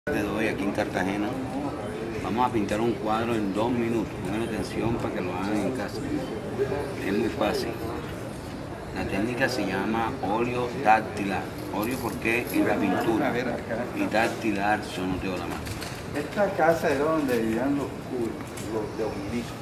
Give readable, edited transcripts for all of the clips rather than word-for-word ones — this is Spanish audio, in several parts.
De hoy aquí en Cartagena vamos a pintar un cuadro en 2 minutos. Pongan atención para que lo hagan en casa. Es muy fácil. La técnica se llama óleo dactilar. Óleo porque es la pintura y dactilar son los dedos de la mano. Esta casa era donde vivían los de Omilisco.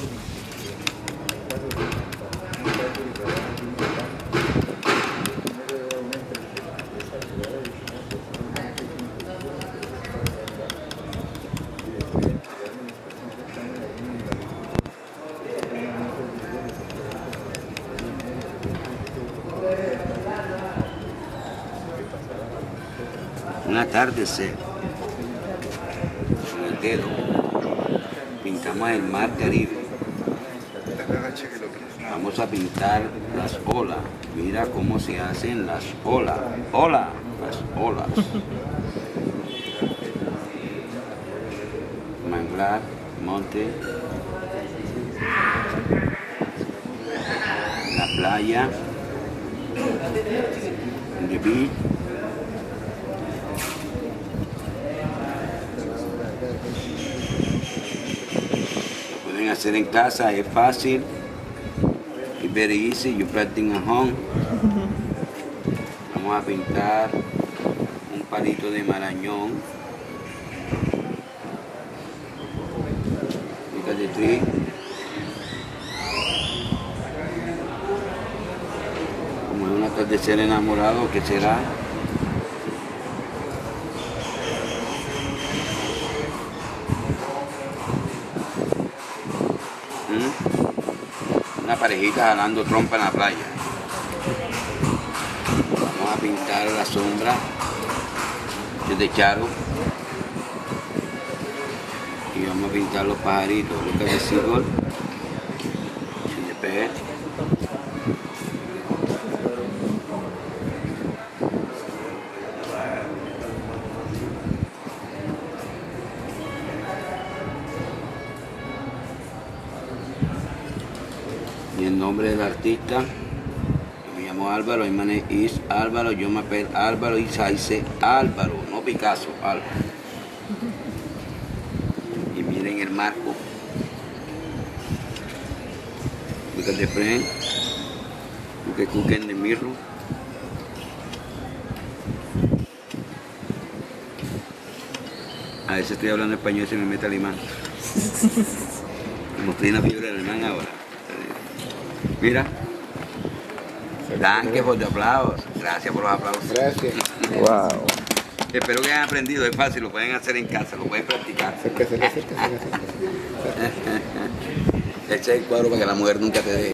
Un atardecer con el dedo pintamos el mar Caribe. Vamos a pintar las olas. Mira cómo se hacen las olas. Hola, las olas. Manglar, monte, la playa, the beach. Lo pueden hacer en casa, es fácil. It's very easy, you practice at home. Vamos a pintar un palito de marañón. Look at the tree. Como es un atardecer enamorado, ¿qué será? Una parejita jalando trompa en la playa. Vamos a pintar la sombra de Charo y vamos a pintar los pajaritos. Look at the seagull and the bird. Y el nombre del artista, yo me llamo Álvaro, mi name is Álvaro, yo me apellido Álvaro y dice Álvaro, no Picasso, Álvaro. Y miren el marco. Look at the frame. Look at cook in the mirror. A veces estoy hablando español y se me mete alemán. Como estoy en la fiebre del alemán ahora. Mira. Danke por los aplausos. Gracias por los aplausos. Gracias. Wow. Espero que hayan aprendido. Es fácil, lo pueden hacer en casa, lo pueden practicar. Acérquese. Echa el cuadro para que la mujer nunca te deje.